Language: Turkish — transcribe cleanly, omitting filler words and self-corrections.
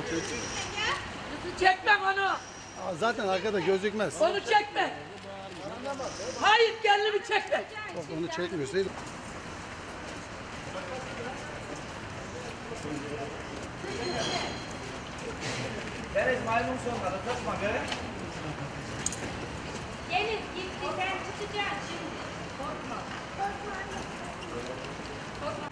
Çekmem onu. Aa, zaten arkada gözükmez. Onu çekme. Hayır, kendimi çekme. Bak onu çekmiyorsa. Deniz maymun sonları tutma göre. Deniz gitti, sen çıkacaksın şimdi. Korkma. Korkma.